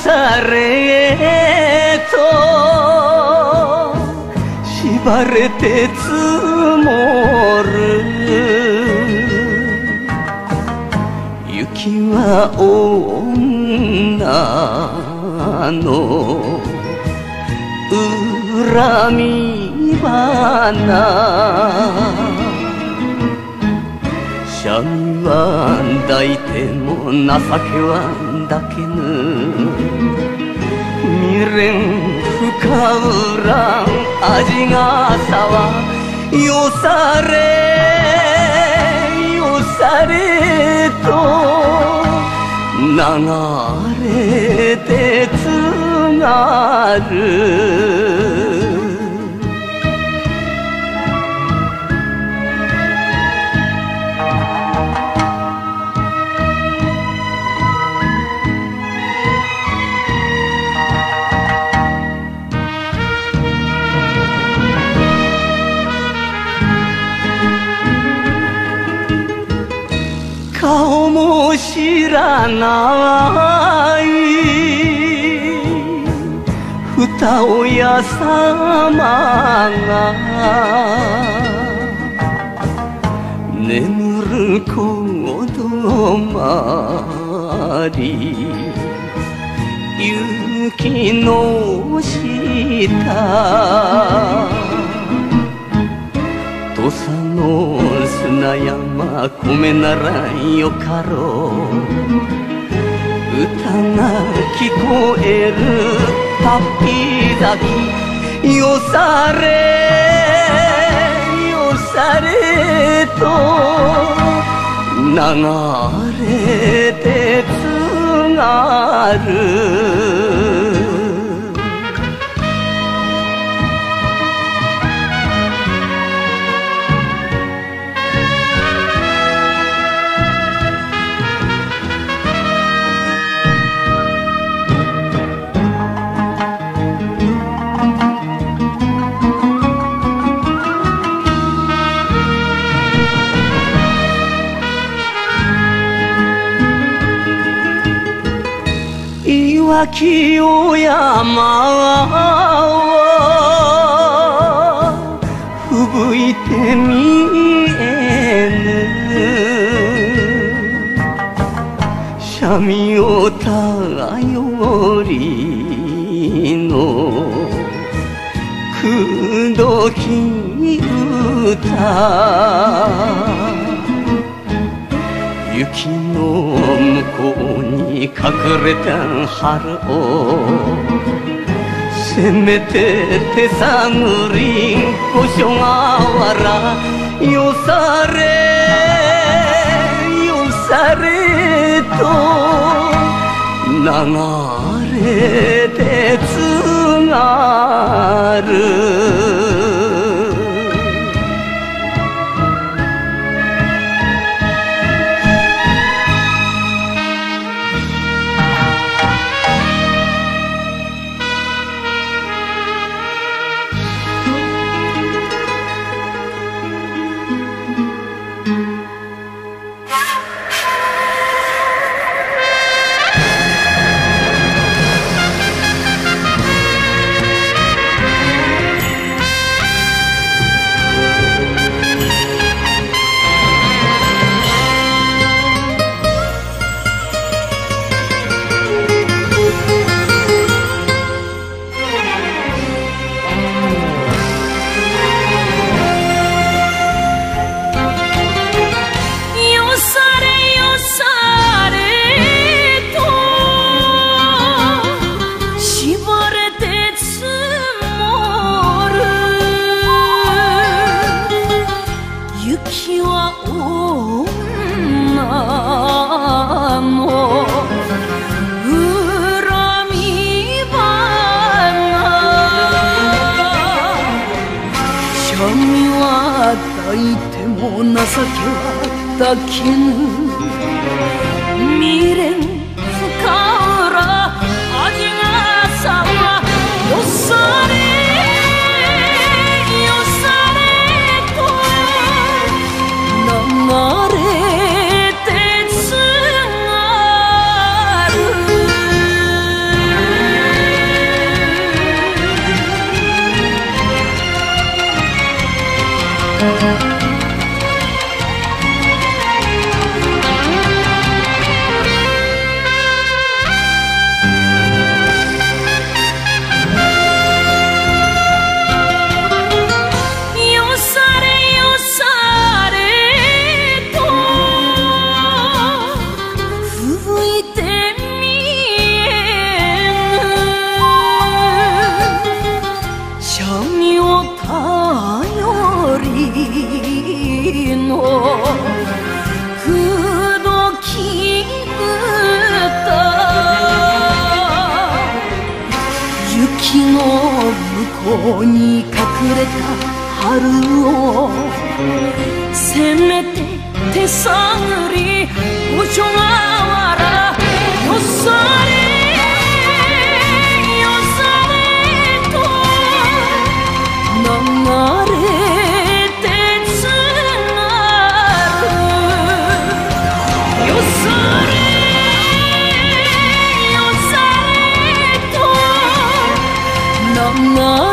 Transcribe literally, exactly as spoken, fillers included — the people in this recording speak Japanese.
されと縛れて積もる雪は女の恨み花シャミは抱いても情けは抱けぬ未練深恨味がさはよされよされと流れてつがる顔も知らない二親様が眠る子供り雪の下土佐の砂山米ならよかろう歌が聞こえる旅先よされよされと流れてつがる脇を山は吹雪いて見えぬ三味を頼りの口説き歌雪の向こうに隠れた春をせめて手探り五所川原よされよされと流れてつがる情けは抱けぬ未練深浦味がさはよされよされと流れてつがる木の向こうに隠れた春をせめて手探り五所川原よされよされと流れてつなるよされよされと流れ